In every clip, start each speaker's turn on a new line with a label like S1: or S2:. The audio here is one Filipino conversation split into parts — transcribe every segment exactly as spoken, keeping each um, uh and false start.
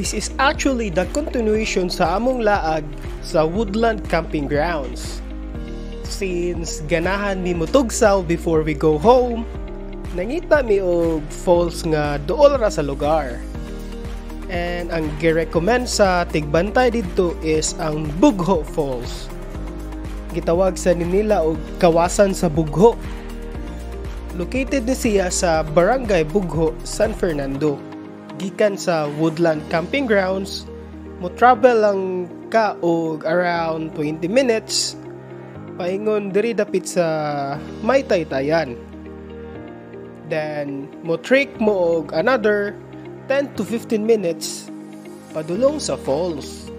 S1: This is actually the continuation sa among laag sa Woodland Camping Grounds. Since ganahan mi mutugsaw before we go home, nangita mi og falls nga duol ra sa lugar. And ang gi-recommend sa tigbantay dito is ang Bugho Falls. Gitawag sa nila og Kawasan Sa Bugho. Located ni siya sa Barangay Bugho, San Fernando. Gikan sa Woodland Camping Grounds, mo travel lang ka og around twenty minutes paingon diri dapit sa may taytayan. Then mo trek mo og another ten to fifteen minutes padulong sa falls.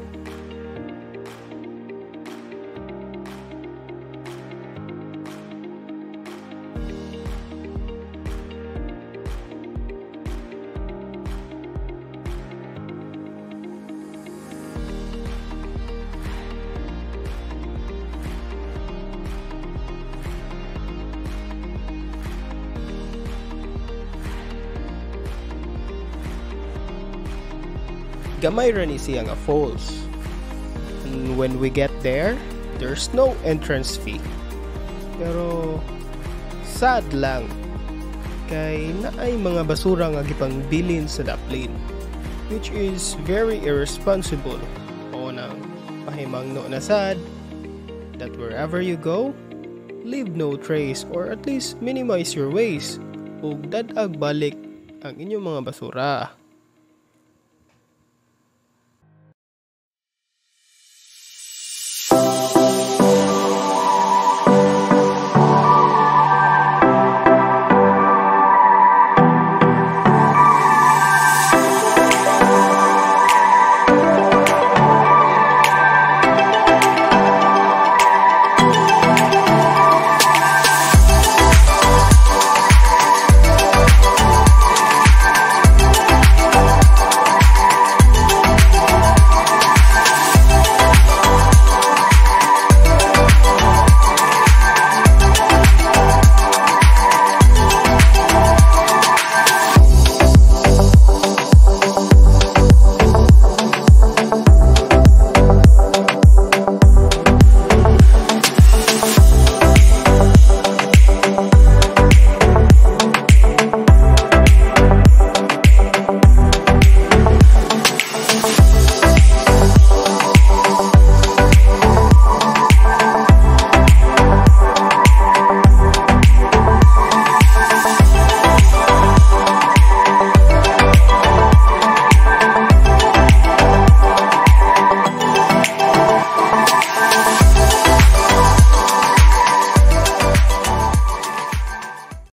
S1: Gamay ra ni siya nga falls. And when we get there, there's no entrance fee. Pero sad lang kay naay mga basura nga gipangbilin sa daplin, which is very irresponsible. O nang pahimangno na sad that wherever you go, leave no trace or at least minimize your waste ug dag-ag balik ang inyong mga basura.